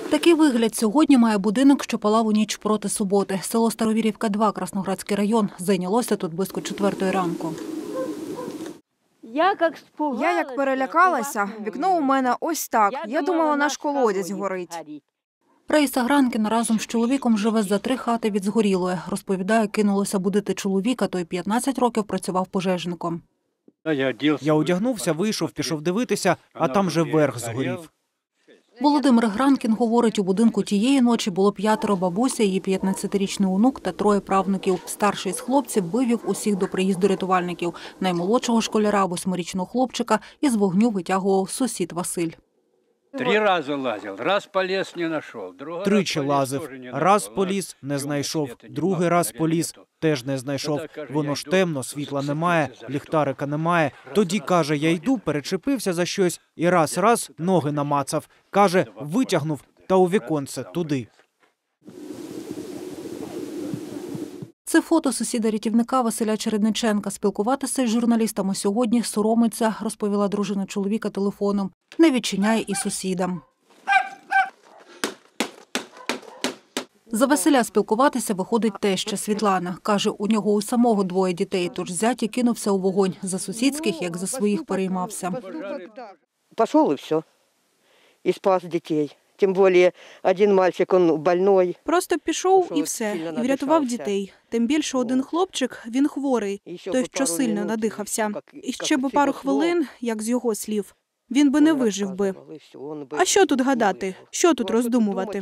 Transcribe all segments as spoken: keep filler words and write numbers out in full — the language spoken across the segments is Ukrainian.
Такий вигляд сьогодні має будинок, що палав у ніч проти суботи. Село Старовірівка два, Красноградський район. Зайнялося тут близько четвертої ранку. Я як перелякалася, вікно у мене ось так. Я думала, наш колодязь горить. Раїса Гранкіна разом з чоловіком живе за три хати від згорілої. Розповідає, кинулося будити чоловіка, той п'ятнадцять років працював пожежником. Я одягнувся, вийшов, пішов дивитися, а там же верх згорів. Володимир Гранкін говорить, у будинку тієї ночі було п'ятеро: бабуся, її п'ятнадцятирічний онук та троє правнуків. Старший з хлопців вивів усіх до приїзду рятувальників. Наймолодшого школяра, восьмирічного хлопчика, із вогню витягував сусід Василь. Три рази лазив, раз поліз, не знайшов. Тричі лазив, раз поліз, не знайшов, другий раз поліз, теж не знайшов. Воно ж темно, світла немає, ліхтарика немає. Тоді, каже, я йду, перечепився за щось і раз-раз ноги намацав. Каже, витягнув та у віконце туди. Це фото сусіда-рятівника Василя Чередниченка. Спілкуватися із журналістами сьогодні соромиться, розповіла дружина чоловіка телефоном. Не відчиняє і сусідам. За Василя спілкуватися виходить теща Світлана. Каже, у нього у самого двоє дітей, тож зять і кинувся у вогонь. За сусідських, як за своїх, переймався. Пішов і все. І спас дітей. Тим більше, один мальчик, він больний. Просто пішов і все, і врятував дітей. Тим більше один хлопчик, він хворий, той, що сильно надихався. І ще б пару хвилин, як з його слів, він би не вижив би. А що тут гадати? Що тут роздумувати?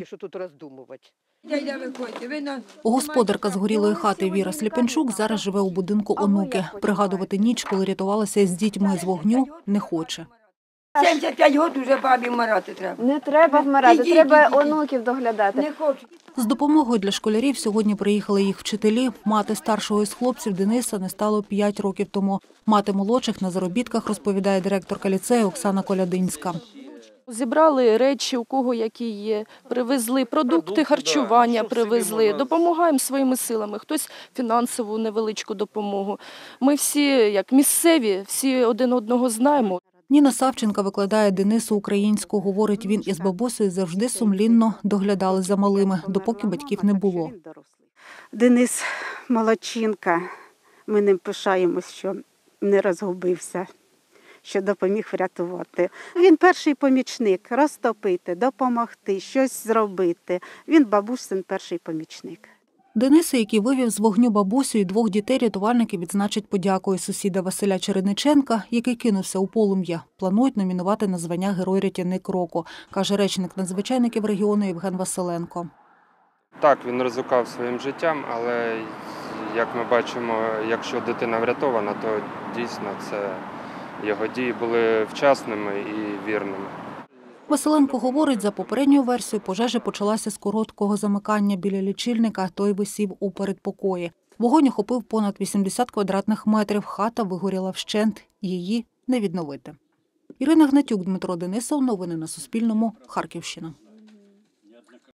Господарка згорілої хати Віра Сліпенчук зараз живе у будинку онуки. Пригадувати ніч, коли рятувалася з дітьми з вогню, не хоче. сімдесят п'ять років вже бабі вмирати треба. Не треба вмирати, Ідіть, треба ідіть. онуків доглядати. Не хочу. З допомогою для школярів сьогодні приїхали їх вчителі. Мати старшого із хлопців Дениса не стало п'ять років тому. Мати молодших на заробітках, розповідає директорка ліцею Оксана Колядинська. Зібрали речі, у кого які є, привезли продукти харчування, привезли, допомагаємо своїми силами, хтось фінансову невеличку допомогу. Ми всі, як місцеві, всі один одного знаємо. Ніна Савченка викладає Денису українську. Говорить, він із бабусею завжди сумлінно доглядали за малими, допоки батьків не було. Денис молодчинка. Ми ним пишаємось, що не розгубився, що допоміг врятувати. Він перший помічник – розтопити, допомогти, щось зробити. Він бабусин перший помічник. Дениса, який вивів з вогню бабусю і двох дітей, рятувальники відзначать подякою сусіда Василя Чередниченка, який кинувся у полум'я. Планують номінувати на звання Герой-рятівник року, каже речник надзвичайників регіону Євген Василенко. Так, він ризикував своїм життям, але, як ми бачимо, якщо дитина врятована, то дійсно це його дії були вчасними і вірними. Василенко говорить, за попередньою версією, пожежа почалася з короткого замикання біля лічильника, той висів у передпокої. Вогонь охопив понад вісімдесят квадратних метрів, хата вигоріла вщент, її не відновити. Ірина Гнатюк, Дмитро Денисов, новини на Суспільному, Харківщина.